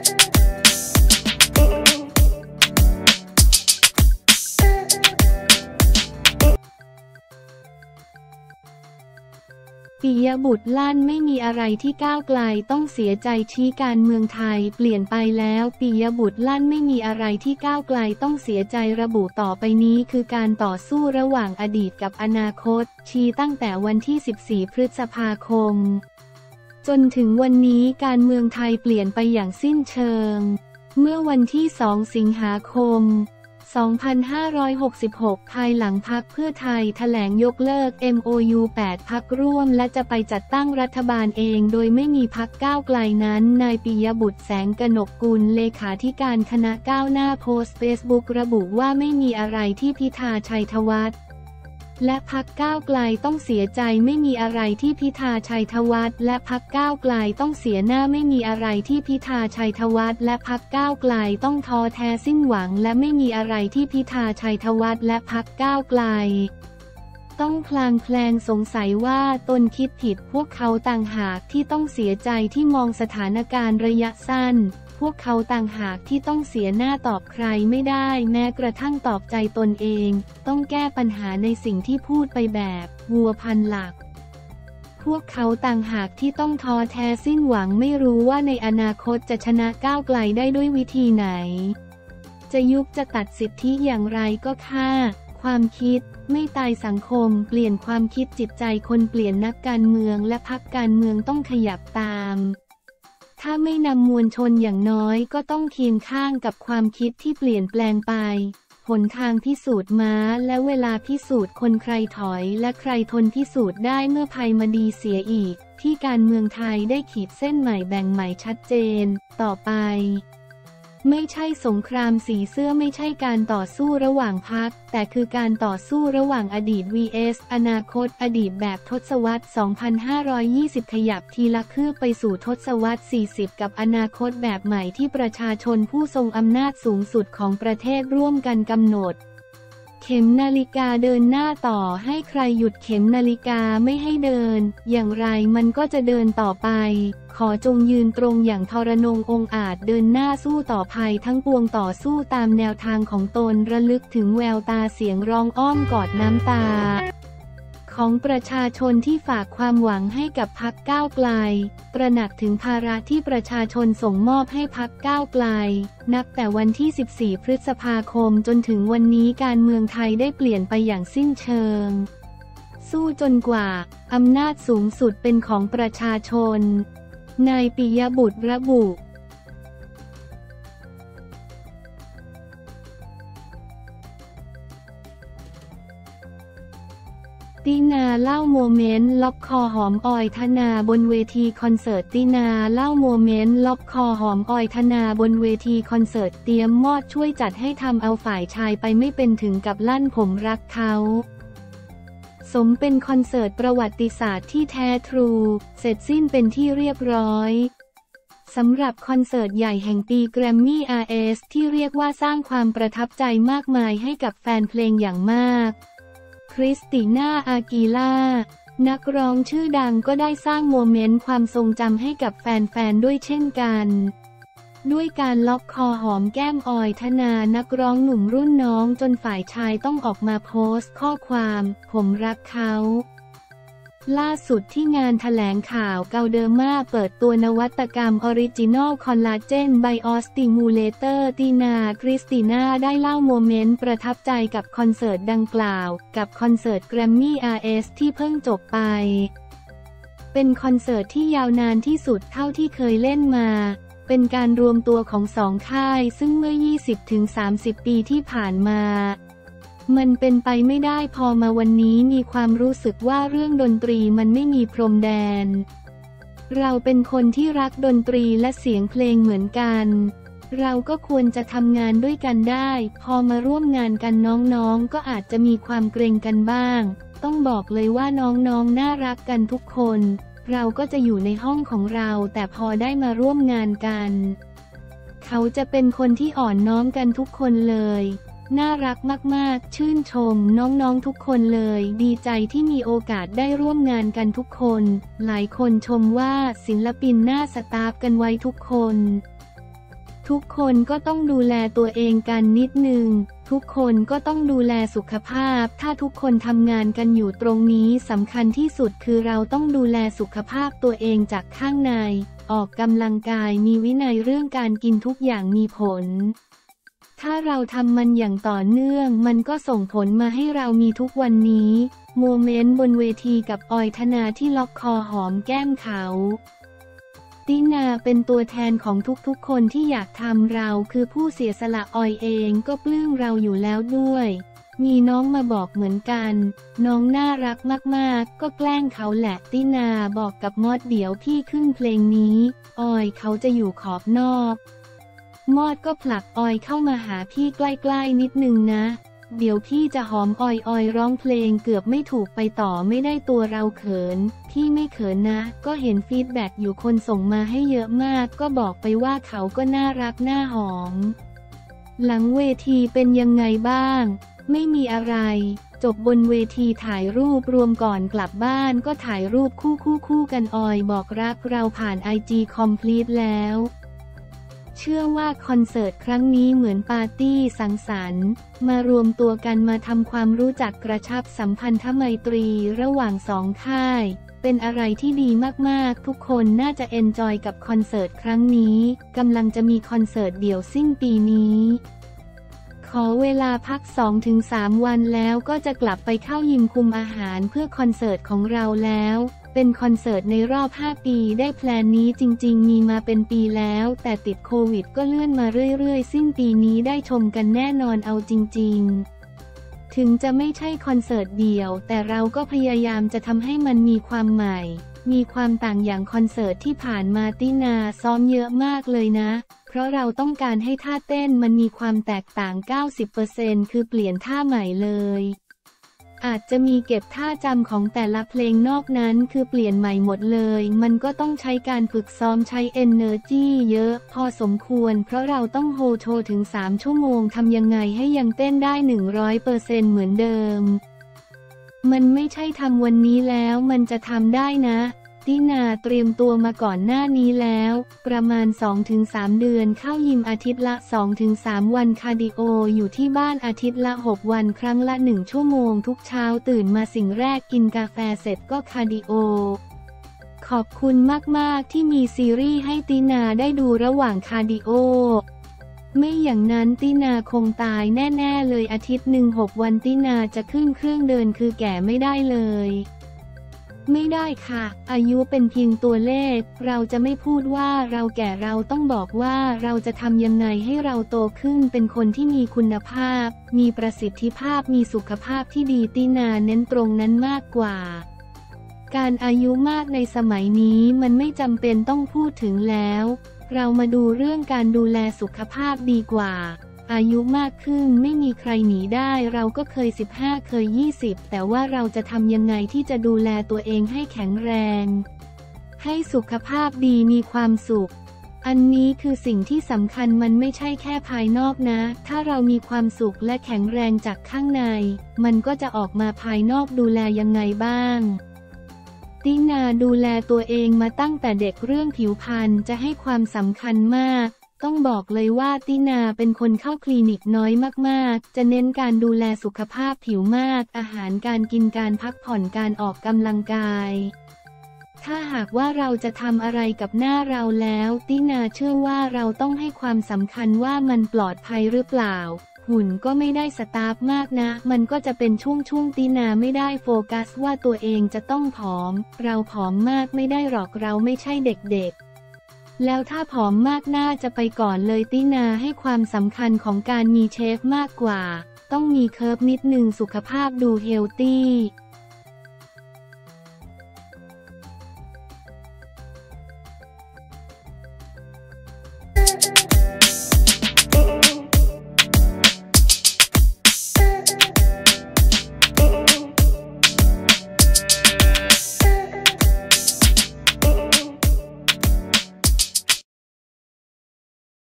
ปิยบุตรลั่นไม่มีอะไรที่ก้าวไกลต้องเสียใจชี้การเมืองไทยเปลี่ยนไปแล้วปิยบุตรลั่นไม่มีอะไรที่ก้าวไกลต้องเสียใจระบุต่อไปนี้คือการต่อสู้ระหว่างอดีตกับอนาคตชี้ตั้งแต่วันที่14 พฤษภาคมจนถึงวันนี้การเมืองไทยเปลี่ยนไปอย่างสิ้นเชิงเมื่อวันที่2 สิงหาคม2566 ภายหลังพรรคเพื่อไทยแถลงยกเลิก MOU 8 พรรคร่วมและจะไปจัดตั้งรัฐบาลเองโดยไม่มีพรรคก้าวไกลนั้นนายปิยบุตรแสงกนกกุลเลขาธิการคณะก้าวหน้าโพสต์เฟซบุ๊กระบุว่าไม่มีอะไรที่พิธาชัยธวัฒน์และพรรคก้าวไกลต้องเสียใจไม่มีอะไรที่พิธาชัยธวัฒน์และพรรคก้าวไกลต้องเสียหน้าไม่มีอะไรที่พิธาชัยธวัฒน์และพรรคก้าวไกลต้องท้อแท้สิ้นหวังและไม่มีอะไรที่พิธาชัยธวัฒน์และพรรคก้าวไกลต้องพลางแคลงสงสัยว่าตนคิดผิดพวกเขาต่างหากที่ต้องเสียใจที่มองสถานการณ์ระยะสั้นพวกเขาต่างหากที่ต้องเสียหน้าตอบใครไม่ได้แม้กระทั่งตอบใจตนเองต้องแก้ปัญหาในสิ่งที่พูดไปแบบวัวพันหลักพวกเขาต่างหากที่ต้องท้อแท้สิ้นหวังไม่รู้ว่าในอนาคตจะชนะก้าวไกลได้ด้วยวิธีไหนจะยุบจะตัดสิทธิอย่างไรก็ฆ่าความคิดไม่ตายสังคมเปลี่ยนความคิดจิตใจคนเปลี่ยนนักการเมืองและพรรคการเมืองต้องขยับตามถ้าไม่นำมวลชนอย่างน้อยก็ต้องเคียงข้างกับความคิดที่เปลี่ยนแปลงไปหนทางพิสูจน์ม้าและเวลาพิสูจน์คนใครถอยและใครทนพิสูจน์ได้เมื่อภัยมาดีเสียอีกที่การเมืองไทยได้ขีดเส้นใหม่แบ่งใหม่ชัดเจนต่อไปไม่ใช่สงครามสีเสื้อไม่ใช่การต่อสู้ระหว่างพรรคแต่คือการต่อสู้ระหว่างอดีต vs อนาคตอดีตแบบทศวรรษ 2520 ขยับทีละคืบไปสู่ทศวรรษ 40 กับอนาคตแบบใหม่ที่ประชาชนผู้ทรงอำนาจสูงสุดของประเทศร่วมกันกำหนดเข็มนาฬิกาเดินหน้าต่อให้ใครหยุดเข็มนาฬิกาไม่ให้เดินอย่างไรมันก็จะเดินต่อไปขอจงยืนตรงอย่างทรนงองอาจเดินหน้าสู้ต่อภัยทั้งปวงต่อสู้ตามแนวทางของตนระลึกถึงแววตาเสียงร้องอ้อมกอดน้ำตาของประชาชนที่ฝากความหวังให้กับพรรคก้าวไกลตระหนักถึงภาระที่ประชาชนส่งมอบให้พรรคก้าวไกลนับแต่วันที่ 14 พฤษภาคมจนถึงวันนี้การเมืองไทยได้เปลี่ยนไปอย่างสิ้นเชิงสู้จนกว่าอำนาจสูงสุดเป็นของประชาชนนายปิยบุตรระบุตินาเล่าโมเมนต์ล็อกคอหอมออยธนาบนเวทีคอนเสิร์ตตินาเล่าโมเมนต์ล็อกคอหอมออยธนาบนเวทีคอนเสิร์ตเตรียมมอดช่วยจัดให้ทำเอาฝ่ายชายไปไม่เป็นถึงกับลั่นผมรักเขาสมเป็นคอนเสิร์ตประวัติศาสตร์ที่แท้ทรูเสร็จสิ้นเป็นที่เรียบร้อยสำหรับคอนเสิร์ตใหญ่แห่งปีแกรมมี่ RS ที่เรียกว่าสร้างความประทับใจมากมายให้กับแฟนเพลงอย่างมากคริสติน่า อากีล่านักร้องชื่อดังก็ได้สร้างโมเมนต์ความทรงจำให้กับแฟนๆด้วยเช่นกันด้วยการล็อกคอหอมแก้มออยธนานักร้องหนุ่มรุ่นน้องจนฝ่ายชายต้องออกมาโพสต์ข้อความผมรักเขาล่าสุดที่งานแถลงข่าวเกาเดอร์มาเปิดตัวนวัตกรรมออริจินอลคอลลาเจนไบออสติมูเลเตอร์ตินาคริสติน่าได้เล่าโมเมนต์ประทับใจกับคอนเสิร์ตดังกล่าวกับคอนเสิร์ตแกรมมี่ RS ที่เพิ่งจบไปเป็นคอนเสิร์ตที่ยาวนานที่สุดเท่าที่เคยเล่นมาเป็นการรวมตัวของสองค่ายซึ่งเมื่อ 20-30 ปีที่ผ่านมามันเป็นไปไม่ได้พอมาวันนี้มีความรู้สึกว่าเรื่องดนตรีมันไม่มีพรมแดนเราเป็นคนที่รักดนตรีและเสียงเพลงเหมือนกันเราก็ควรจะทำงานด้วยกันได้พอมาร่วมงานกันน้องๆก็อาจจะมีความเกรงกันบ้างต้องบอกเลยว่าน้องๆน่ารักกันทุกคนเราก็จะอยู่ในห้องของเราแต่พอได้มาร่วมงานกันเขาจะเป็นคนที่อ่อนน้อมกันทุกคนเลยน่ารักมากๆชื่นชมน้องๆทุกคนเลยดีใจที่มีโอกาสได้ร่วมงานกันทุกคนหลายคนชมว่าศิลปินน่าสตาฟกันไว้ทุกคนทุกคนก็ต้องดูแลตัวเองกันนิดนึงทุกคนก็ต้องดูแลสุขภาพถ้าทุกคนทำงานกันอยู่ตรงนี้สำคัญที่สุดคือเราต้องดูแลสุขภาพตัวเองจากข้างในออกกำลังกายมีวินัยเรื่องการกินทุกอย่างมีผลถ้าเราทำมันอย่างต่อเนื่องมันก็ส่งผลมาให้เรามีทุกวันนี้โมเมนต์บนเวทีกับออยธนาที่ล็อกคอหอมแก้มเขาตินาเป็นตัวแทนของทุกๆคนที่อยากทำเราคือผู้เสียสละออยเองก็ปลื้มเราอยู่แล้วด้วยมีน้องมาบอกเหมือนกันน้องน่ารักมากๆก็แกล้งเขาแหละตินาบอกกับมอดเดี๋ยวพี่ขึ้นเพลงนี้ออยเขาจะอยู่ขอบนอกมอดก็ผลักออยเข้ามาหาพี่ใกล้ๆนิดนึงนะเดี๋ยวพี่จะหอมออยร้องเพลงเกือบไม่ถูกไปต่อไม่ได้ตัวเราเขินพี่ไม่เขินนะก็เห็นฟีดแบ็กอยู่คนส่งมาให้เยอะมากก็บอกไปว่าเขาก็น่ารักน่าหอมหลังเวทีเป็นยังไงบ้างไม่มีอะไรจบบนเวทีถ่ายรูปรวมก่อนกลับบ้านก็ถ่ายรูปคู่กันออยบอกรักเราผ่าน IG Complete แล้วเชื่อว่าคอนเสิร์ตครั้งนี้เหมือนปาร์ตี้สังสรรค์มารวมตัวกันมาทำความรู้จักกระชับสัมพันธไมตรีระหว่างสองค่ายเป็นอะไรที่ดีมากๆทุกคนน่าจะเอนจอยกับคอนเสิร์ตครั้งนี้กำลังจะมีคอนเสิร์ตเดี่ยวสิ้นปีนี้ขอเวลาพัก 2-3 วันแล้วก็จะกลับไปเข้ายิมคุมอาหารเพื่อคอนเสิร์ตของเราแล้วเป็นคอนเสิร์ตในรอบ 5 ปีได้แพลนนี้จริงๆมีมาเป็นปีแล้วแต่ติดโควิดก็เลื่อนมาเรื่อยๆสิ้นปีนี้ได้ชมกันแน่นอนเอาจริงๆถึงจะไม่ใช่คอนเสิร์ตเดี่ยวแต่เราก็พยายามจะทำให้มันมีความใหม่มีความต่างอย่างคอนเสิร์ตที่ผ่านมาตินาซ้อมเยอะมากเลยนะเพราะเราต้องการให้ท่าเต้นมันมีความแตกต่าง 90% คือเปลี่ยนท่าใหม่เลยอาจจะมีเก็บท่าจำของแต่ละเพลงนอกนั้นคือเปลี่ยนใหม่หมดเลยมันก็ต้องใช้การฝึกซ้อมใช้ energy เยอะพอสมควรเพราะเราต้องโฮโชว์ถึง3 ชั่วโมงทำยังไงให้ยังเต้นได้ 100% เหมือนเดิมมันไม่ใช่ทำวันนี้แล้วมันจะทำได้นะตินาเตรียมตัวมาก่อนหน้านี้แล้วประมาณ 2-3 เดือนเข้ายิมอาทิตย์ละ 2-3 วันคาร์ดิโออยู่ที่บ้านอาทิตย์ละ 6 วันครั้งละ 1 ชั่วโมงทุกเช้าตื่นมาสิ่งแรกกินกาแฟเสร็จก็คาร์ดิโอขอบคุณมากๆที่มีซีรีส์ให้ตินาได้ดูระหว่างคาร์ดิโอไม่อย่างนั้นตินาคงตายแน่ๆเลยอาทิตย์หนึ่ง6 วันตินาจะขึ้นเครื่องเดินคือแก่ไม่ได้เลยไม่ได้ค่ะอายุเป็นเพียงตัวเลขเราจะไม่พูดว่าเราแก่เราต้องบอกว่าเราจะทำยังไงให้เราโตขึ้นเป็นคนที่มีคุณภาพมีประสิทธิภาพมีสุขภาพที่ดีตินาเน้นตรงนั้นมากกว่าการอายุมากในสมัยนี้มันไม่จำเป็นต้องพูดถึงแล้วเรามาดูเรื่องการดูแลสุขภาพดีกว่าอายุมากขึ้นไม่มีใครหนีได้เราก็เคย15เคย20แต่ว่าเราจะทำยังไงที่จะดูแลตัวเองให้แข็งแรงให้สุขภาพดีมีความสุขอันนี้คือสิ่งที่สำคัญมันไม่ใช่แค่ภายนอกนะถ้าเรามีความสุขและแข็งแรงจากข้างในมันก็จะออกมาภายนอกดูแลยังไงบ้างตินาดูแลตัวเองมาตั้งแต่เด็กเรื่องผิวพรรณจะให้ความสำคัญมากต้องบอกเลยว่าตินาเป็นคนเข้าคลินิกน้อยมากๆจะเน้นการดูแลสุขภาพผิวมากอาหารการกินการพักผ่อนการออกกำลังกายถ้าหากว่าเราจะทำอะไรกับหน้าเราแล้วตินาเชื่อว่าเราต้องให้ความสำคัญว่ามันปลอดภัยหรือเปล่าหุ่นก็ไม่ได้สตาร์ฟมากนะมันก็จะเป็นช่วงตินาไม่ได้โฟกัสว่าตัวเองจะต้องผอมเราผอมมากไม่ได้หรอกเราไม่ใช่เด็กๆแล้วถ้าผอมมากน่าจะไปก่อนเลยตินาให้ความสำคัญของการมีเชฟมากกว่าต้องมีเคิร์ฟนิดนึงสุขภาพดูเฮลตี้